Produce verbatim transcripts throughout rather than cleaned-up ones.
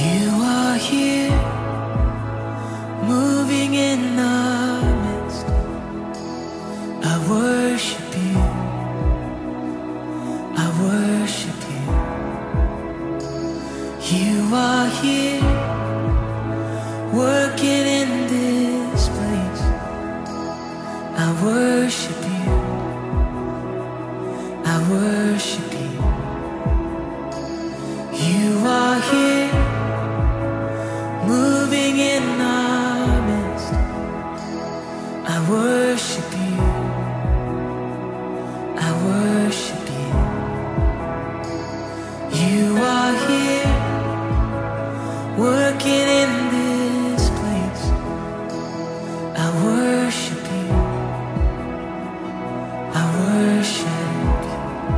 You are here, moving in our midst. I worship you, I worship you. You are here, working in this place. I worship you, I worship you. You are here, moving in our midst. I worship you, I worship you. You are here, working in this place. I worship you, I worship you.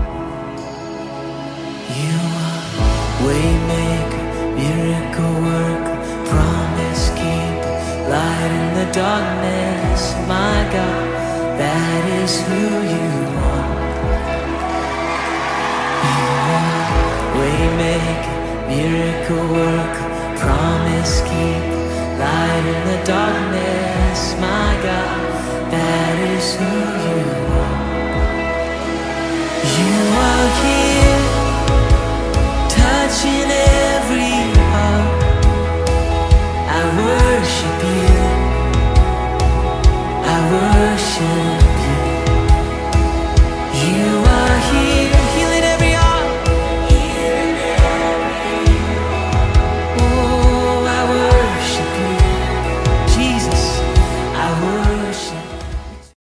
You are waymaker, miracle worker, promise keeper, light in the darkness. My God, that is who you are. You are waymaker, miracle worker, promise keeper, light in the darkness. My God, that is who you are. You are here,